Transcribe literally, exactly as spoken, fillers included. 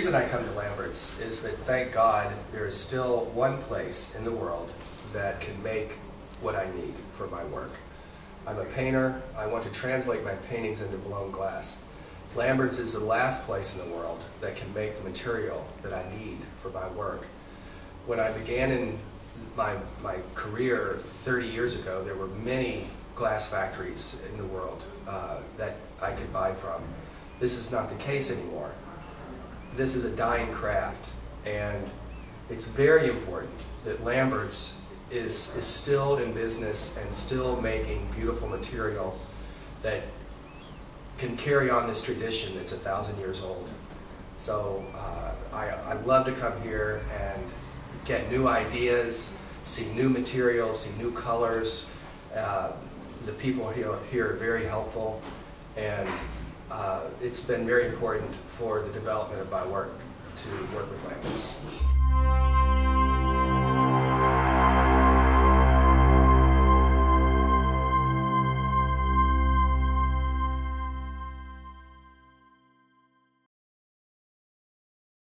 reason I come to Lambert's is that, thank God, there is still one place in the world that can make what I need for my work. I'm a painter. I want to translate my paintings into blown glass. Lambert's is the last place in the world that can make the material that I need for my work. When I began in my, my career thirty years ago, there were many glass factories in the world uh, that I could buy from. This is not the case anymore. This is a dying craft, and it's very important that Lambert's is, is still in business and still making beautiful material that can carry on this tradition that's a thousand years old. So uh, I, I love to come here and get new ideas, see new materials, see new colors. Uh, the people here, here are very helpful, and uh, it's been very important for the development of my work to work with Lambert's.